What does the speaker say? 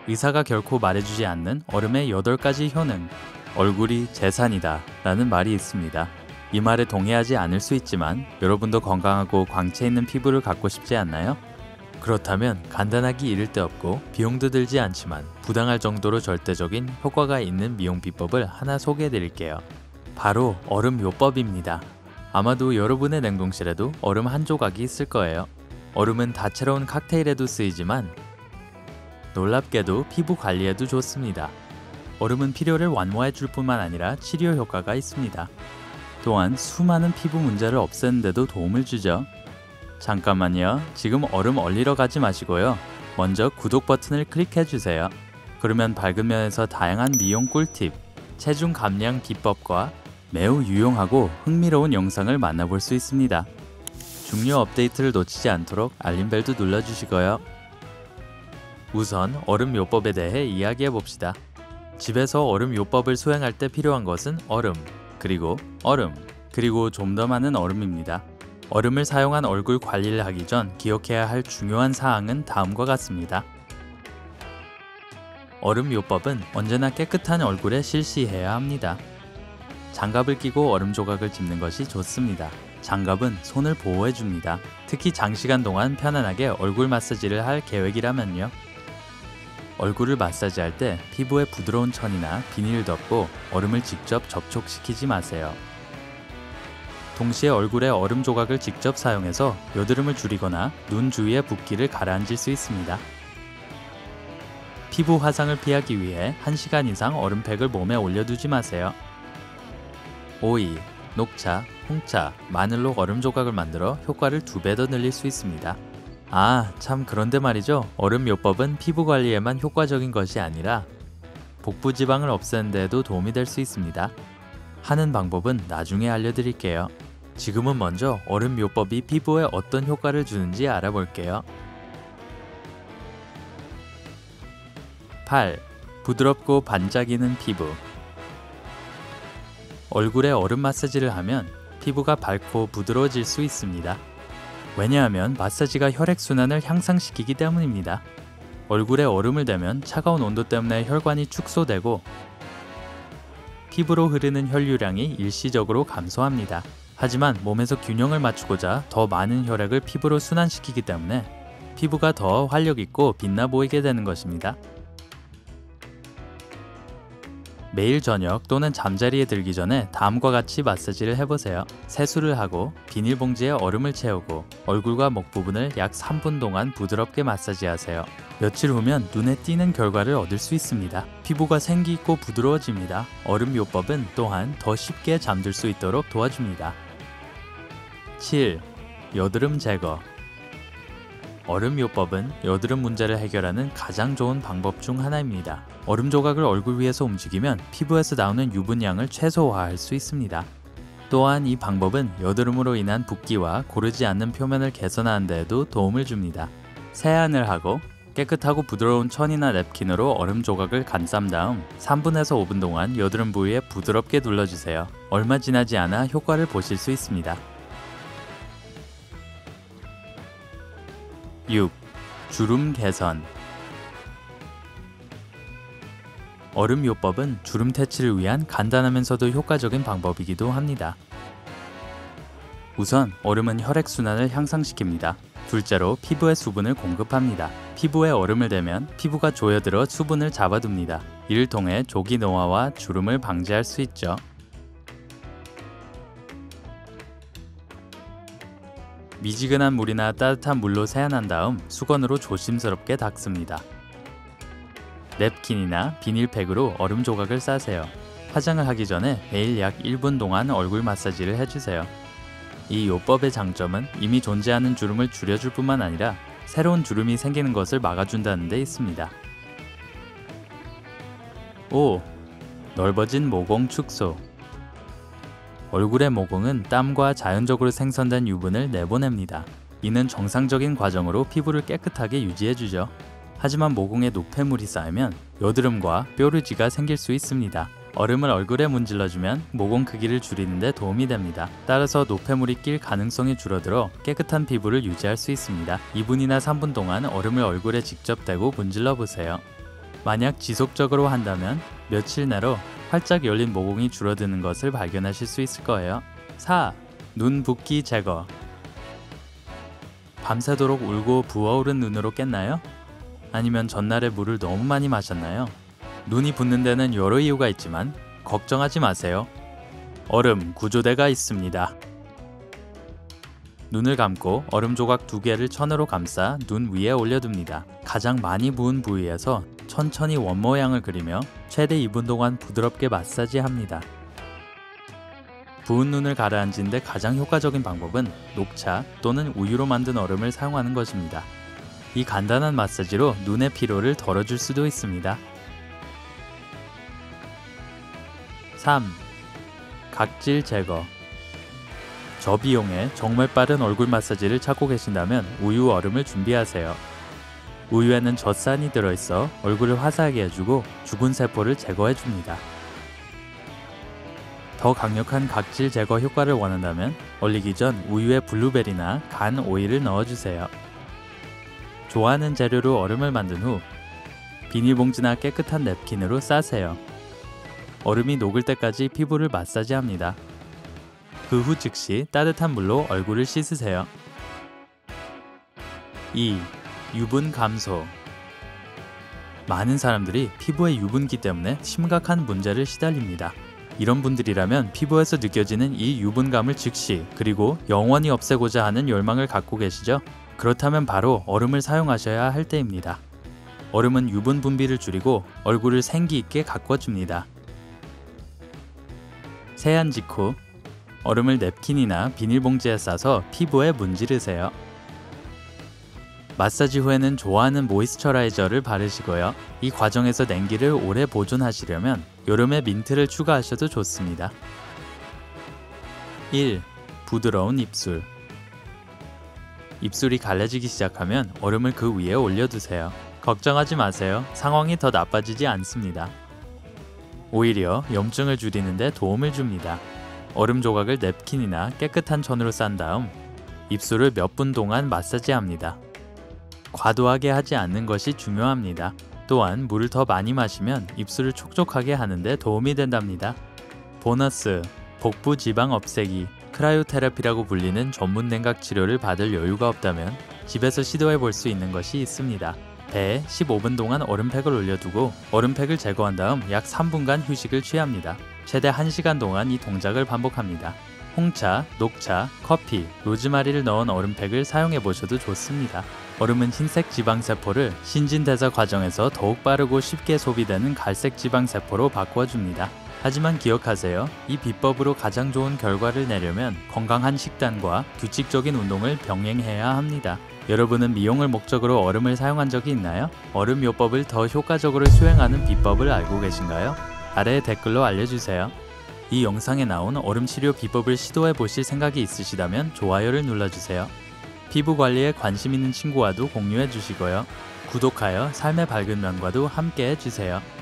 의사가 결코 말해주지 않는 얼음의 8가지 효능. 얼굴이 재산이다 라는 말이 있습니다. 이 말에 동의하지 않을 수 있지만 여러분도 건강하고 광채 있는 피부를 갖고 싶지 않나요? 그렇다면 간단하기 이를 데 없고 비용도 들지 않지만 부당할 정도로 절대적인 효과가 있는 미용 비법을 하나 소개해 드릴게요. 바로 얼음 요법입니다. 아마도 여러분의 냉동실에도 얼음 한 조각이 있을 거예요. 얼음은 다채로운 칵테일에도 쓰이지만 놀랍게도 피부 관리에도 좋습니다. 얼음은 피로를 완화해 줄 뿐만 아니라 치료 효과가 있습니다. 또한 수많은 피부 문제를 없애는 데도 도움을 주죠. 잠깐만요. 지금 얼음 얼리러 가지 마시고요. 먼저 구독 버튼을 클릭해 주세요. 그러면 밝은 면에서 다양한 미용 꿀팁, 체중 감량 비법과 매우 유용하고 흥미로운 영상을 만나볼 수 있습니다. 중요 업데이트를 놓치지 않도록 알림벨도 눌러주시고요. 우선 얼음 요법에 대해 이야기해 봅시다. 집에서 얼음 요법을 수행할 때 필요한 것은 얼음, 그리고 좀 더 많은 얼음입니다. 얼음을 사용한 얼굴 관리를 하기 전 기억해야 할 중요한 사항은 다음과 같습니다. 얼음 요법은 언제나 깨끗한 얼굴에 실시해야 합니다. 장갑을 끼고 얼음 조각을 짚는 것이 좋습니다. 장갑은 손을 보호해줍니다. 특히 장시간 동안 편안하게 얼굴 마사지를 할 계획이라면요. 얼굴을 마사지할 때 피부에 부드러운 천이나 비닐을 덮고 얼음을 직접 접촉시키지 마세요. 동시에 얼굴에 얼음 조각을 직접 사용해서 여드름을 줄이거나 눈 주위의 붓기를 가라앉힐 수 있습니다. 피부 화상을 피하기 위해 1시간 이상 얼음팩을 몸에 올려두지 마세요. 오이, 녹차, 홍차, 마늘로 얼음 조각을 만들어 효과를 2배 더 늘릴 수 있습니다. 참 그런데 말이죠. 얼음 요법은 피부 관리에만 효과적인 것이 아니라 복부 지방을 없애는 데에도 도움이 될 수 있습니다. 하는 방법은 나중에 알려드릴게요. 지금은 먼저 얼음 요법이 피부에 어떤 효과를 주는지 알아볼게요. 8. 부드럽고 반짝이는 피부. 얼굴에 얼음 마사지를 하면 피부가 밝고 부드러워질 수 있습니다. 왜냐하면 마사지가 혈액순환을 향상시키기 때문입니다. 얼굴에 얼음을 대면 차가운 온도 때문에 혈관이 축소되고 피부로 흐르는 혈류량이 일시적으로 감소합니다. 하지만 몸에서 균형을 맞추고자 더 많은 혈액을 피부로 순환시키기 때문에 피부가 더 활력있고 빛나 보이게 되는 것입니다. 매일 저녁 또는 잠자리에 들기 전에 다음과 같이 마사지를 해보세요. 세수를 하고 비닐봉지에 얼음을 채우고 얼굴과 목 부분을 약 3분 동안 부드럽게 마사지하세요. 며칠 후면 눈에 띄는 결과를 얻을 수 있습니다. 피부가 생기있고 부드러워집니다. 얼음 요법은 또한 더 쉽게 잠들 수 있도록 도와줍니다. 7. 여드름 제거. 얼음 요법은 여드름 문제를 해결하는 가장 좋은 방법 중 하나입니다. 얼음 조각을 얼굴 위에서 움직이면 피부에서 나오는 유분량을 최소화할 수 있습니다. 또한 이 방법은 여드름으로 인한 붓기와 고르지 않는 표면을 개선하는 데에도 도움을 줍니다. 세안을 하고 깨끗하고 부드러운 천이나 냅킨으로 얼음 조각을 감싼 다음 3분에서 5분 동안 여드름 부위에 부드럽게 눌러주세요. 얼마 지나지 않아 효과를 보실 수 있습니다. 6. 주름 개선. 얼음 요법은 주름 퇴치를 위한 간단하면서도 효과적인 방법이기도 합니다. 우선 얼음은 혈액순환을 향상시킵니다. 둘째로 피부에 수분을 공급합니다. 피부에 얼음을 대면 피부가 조여들어 수분을 잡아둡니다. 이를 통해 조기 노화와 주름을 방지할 수 있죠. 미지근한 물이나 따뜻한 물로 세안한 다음 수건으로 조심스럽게 닦습니다. 냅킨이나 비닐팩으로 얼음 조각을 싸세요. 화장을 하기 전에 매일 약 1분 동안 얼굴 마사지를 해주세요. 이 요법의 장점은 이미 존재하는 주름을 줄여줄 뿐만 아니라 새로운 주름이 생기는 것을 막아준다는 데 있습니다. 5. 넓어진 모공 축소. 얼굴의 모공은 땀과 자연적으로 생성된 유분을 내보냅니다. 이는 정상적인 과정으로 피부를 깨끗하게 유지해주죠. 하지만 모공에 노폐물이 쌓이면 여드름과 뾰루지가 생길 수 있습니다. 얼음을 얼굴에 문질러주면 모공 크기를 줄이는 데 도움이 됩니다. 따라서 노폐물이 낄 가능성이 줄어들어 깨끗한 피부를 유지할 수 있습니다. 2분이나 3분 동안 얼음을 얼굴에 직접 대고 문질러 보세요. 만약 지속적으로 한다면 며칠 내로 활짝 열린 모공이 줄어드는 것을 발견하실 수 있을 거예요. 4. 눈 붓기 제거. 밤새도록 울고 부어오른 눈으로 깼나요? 아니면 전날에 물을 너무 많이 마셨나요? 눈이 붓는 데는 여러 이유가 있지만 걱정하지 마세요. 얼음 구조대가 있습니다. 눈을 감고 얼음 조각 2개를 천으로 감싸 눈 위에 올려둡니다. 가장 많이 부은 부위에서 천천히 원 모양을 그리며 최대 2분 동안 부드럽게 마사지합니다. 부은 눈을 가라앉힌 데 가장 효과적인 방법은 녹차 또는 우유로 만든 얼음을 사용하는 것입니다. 이 간단한 마사지로 눈의 피로를 덜어줄 수도 있습니다. 3. 각질 제거. 저비용에 정말 빠른 얼굴 마사지를 찾고 계신다면 우유 얼음을 준비하세요. 우유에는 젖산이 들어있어 얼굴을 화사하게 해주고 죽은 세포를 제거해줍니다. 더 강력한 각질 제거 효과를 원한다면 얼리기 전 우유에 블루베리나 간 오일을 넣어주세요. 좋아하는 재료로 얼음을 만든 후 비닐봉지나 깨끗한 냅킨으로 싸세요. 얼음이 녹을 때까지 피부를 마사지합니다. 그 후 즉시 따뜻한 물로 얼굴을 씻으세요. 2. 유분 감소. 많은 사람들이 피부의 유분기 때문에 심각한 문제를 시달립니다. 이런 분들이라면 피부에서 느껴지는 이 유분감을 즉시 그리고 영원히 없애고자 하는 열망을 갖고 계시죠? 그렇다면 바로 얼음을 사용하셔야 할 때입니다. 얼음은 유분 분비를 줄이고 얼굴을 생기 있게 가꿔줍니다. 세안 직후 얼음을 냅킨이나 비닐봉지에 싸서 피부에 문지르세요. 마사지 후에는 좋아하는 모이스처라이저를 바르시고요. 이 과정에서 냉기를 오래 보존하시려면 여름에 민트를 추가하셔도 좋습니다. 1. 부드러운 입술. 입술이 갈라지기 시작하면 얼음을 그 위에 올려두세요. 걱정하지 마세요. 상황이 더 나빠지지 않습니다. 오히려 염증을 줄이는 데 도움을 줍니다. 얼음 조각을 냅킨이나 깨끗한 천으로 싼 다음 입술을 몇 분 동안 마사지합니다. 과도하게 하지 않는 것이 중요합니다. 또한 물을 더 많이 마시면 입술을 촉촉하게 하는데 도움이 된답니다. 보너스, 복부 지방 없애기, 크라이오테라피라고 불리는 전문 냉각 치료를 받을 여유가 없다면 집에서 시도해 볼 수 있는 것이 있습니다. 배에 15분 동안 얼음팩을 올려두고 얼음팩을 제거한 다음 약 3분간 휴식을 취합니다. 최대 1시간 동안 이 동작을 반복합니다. 홍차, 녹차, 커피, 로즈마리를 넣은 얼음팩을 사용해 보셔도 좋습니다. 얼음은 흰색 지방세포를 신진대사 과정에서 더욱 빠르고 쉽게 소비되는 갈색 지방세포로 바꿔줍니다. 하지만 기억하세요. 이 비법으로 가장 좋은 결과를 내려면 건강한 식단과 규칙적인 운동을 병행해야 합니다. 여러분은 미용을 목적으로 얼음을 사용한 적이 있나요? 얼음 요법을 더 효과적으로 수행하는 비법을 알고 계신가요? 아래 댓글로 알려주세요. 이 영상에 나온 얼음 치료 비법을 시도해 보실 생각이 있으시다면 좋아요를 눌러주세요. 피부 관리에 관심 있는 친구와도 공유해 주시고요. 구독하여 삶의 밝은 면과도 함께 해주세요.